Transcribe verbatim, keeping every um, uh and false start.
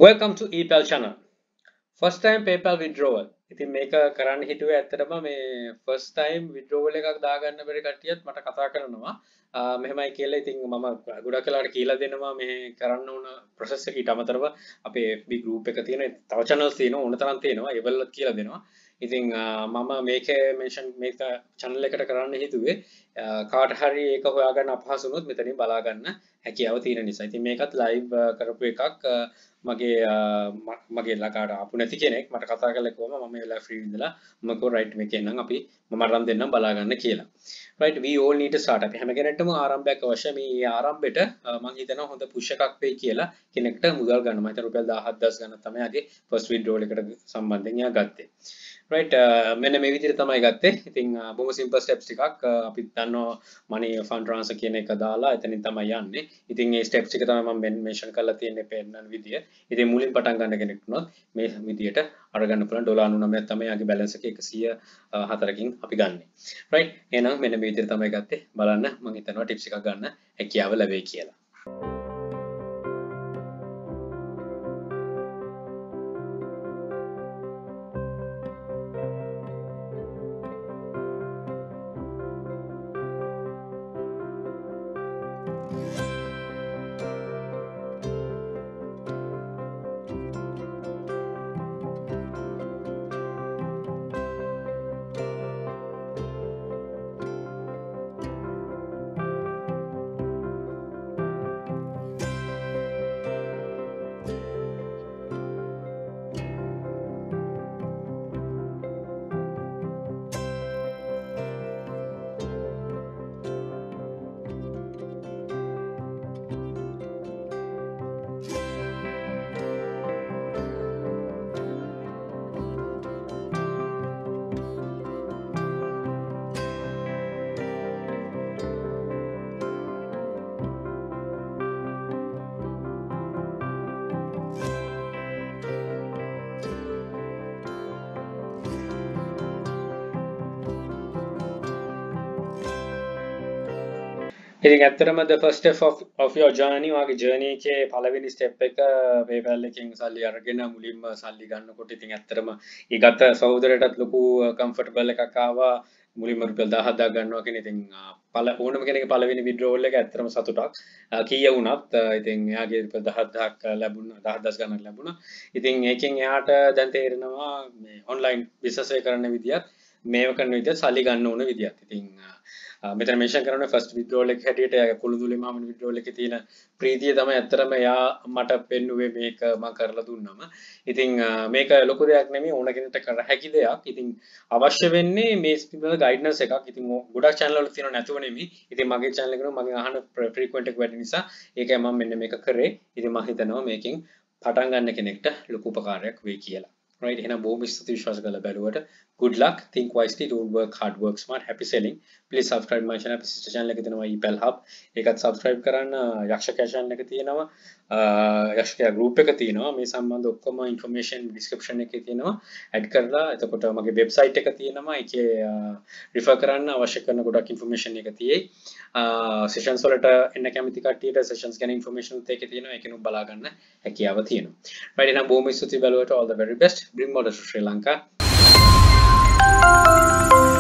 Welcome to ePal channel. First time PayPal withdrawal. ඉතින් මේක කරන්න හිතුවේ ඇත්තටම මේ first time withdrawal එකක් දාගන්න බැරි කට්ටියත් මට කතා කරනවා. මෙහෙමයි කියලා ඉතින් මම ගොඩක් වෙලාවට කියලා දෙනවා මේ කරන්න ඕන process එක ඊට අමතරව අපේ F B group එක තියෙන තව channels තියෙනවා ඕන තරම් තියෙනවා. ඒවලත් කියලා දෙනවා. ඉතින් මම මේකේ mention මේක channel එකට කරන්න හිතුවේ කාට හරි ඒක හොයාගන්න අපහසු වුණොත් මෙතනින් බලා ගන්න හැකියාව තියෙන නිසා. ඉතින් මේකත් live කරපු එකක් මගේ මගේ ළඟට ආපු නැති කෙනෙක් මට කතා කරලා කිව්වම මම මේ වෙලාව free ඉඳලා මම කෝ right මේකේ නම් අපි මම අරන් දෙන්නම් බලා ගන්න කියලා. right we all need to start. අපි හැම කෙනෙක්ටම ආරම්භයක් අවශ්‍යයි. මේ ආරම්භෙට මම හිතනවා හොඳ push එකක් වෙයි කියලා කෙනෙක්ට මුදල් ගන්න. මම හිතන රුපියල් දහහක් දහස් ගණන් තමයි අගේ first withdrawal එකට සම්බන්ධයෙන් යා ගත්තේ. right මෙන්න මේ විදිහට තමයි ගත්තේ. ඉතින් බොහොම simple steps ටිකක් අපි දන්නවා money fund transfer කියන එක දාලා එතනින් තමයි යන්නේ. ඉතින් මේ steps ටික තමයි මම mention කරලා තියෙන්නේ පෙන්නන විදිය. ඉතින් මුලින් පටන් ගන්න කෙනෙක් වුණොත් මේ විදියට අරගන්න පුළුවන් ඩොලර් අනූනවයක් තමයි යාගේ බැලන්ස් එක එකසිය හතරකින් අපි ගන්නෙ. right එහෙනම් මෙන්න මේ විදියට තමයි ගත්තේ. බලන්න මම හිතනවා ටිප්ස් එකක් ගන්න හැකියාව ලැබෙයි කියලා. ඉතින් ඇත්තටම the first step of of your journey වාගේ journey එකේ පළවෙනි step එක PayPal එකෙන් සල්ලි අරගෙන මුලින්ම සල්ලි ගන්නකොට ඉතින් ඇත්තටම ඒ ගත සහෝදරයටත් ලොකු comfortable එකක් ආවා මුලින්ම රුපියල් දහහක් දා ගන්නවා කියන ඉතින් පළ ඕනම කෙනෙක්ගේ පළවෙනි withdrawal එක ඇත්තටම සතුටක් කීය වුණත් ඉතින් එයාගේ රුපියල් දහයක් ලැබුණා දහයක් දහස් ගණන් ලැබුණා ඉතින් ඒකෙන් එයාට දැන් තේරෙනවා මේ online business එක කරන විදියත් මේව කරන විදියත් සල්ලි ගන්න ඕන විදියත් ඉතින් මෙතන මෙන්ෂන් කරනවා ෆස්ට් විත්ඩ්‍රෝවල් එක හැටියට කුළුදුලි මාමන විත්ඩ්‍රෝවල් එකේ තියෙන ප්‍රීතිය තමයි ඇත්තටම එයා මට පෙන්නුවේ මේක මම කරලා දුන්නම. ඉතින් මේක ලොකු දෙයක් නෙමෙයි ඕන කෙනෙක්ට කර හැකි දෙයක්. ඉතින් අවශ්‍ය වෙන්නේ මේ පිළිබඳ ගයිඩ්නස් එකක්. ඉතින් ගොඩක් channel වල තියෙනව නැතුව නෙමෙයි. ඉතින් මගේ channel එකේ මගේ අහන frequent එක වැඩි නිසා ඒකයි මම මෙන්න මේක කරේ. ඉතින් මම හිතනවා මේකෙන් පටන් ගන්න කෙනෙක්ට ලොකු උපකාරයක් වෙයි කියලා. right එහෙනම් බොහොම ස්තුති විශ්වාස කරලා බැලුවට good luck think wisely don't work hard work smart happy selling please subscribe my channel sister channel එක තියෙනවා ePal hub ඒකත් subscribe කරන්න යක්ෂකයා channel එක තියෙනවා යක්ෂකයා group එක තියෙනවා මේ සම්බන්ධ ඔක්කොම information description එකේ තියෙනවා add කරලා එතකොට මගේ website එක තියෙනවා ඒකේ refer කරන්න අවශ්‍ය කරන ගොඩක් information එක තියෙයි sessions වලට එන්න කැමති කට්ටියට sessions ගැන information උත් ඒකේ තියෙනවා ඒකෙනුත් බලා ගන්න හැකියාව තියෙනවා right එහෙනම් බොහොම ස්තුති බැලුවට all the very best bring model to Sri Lanka.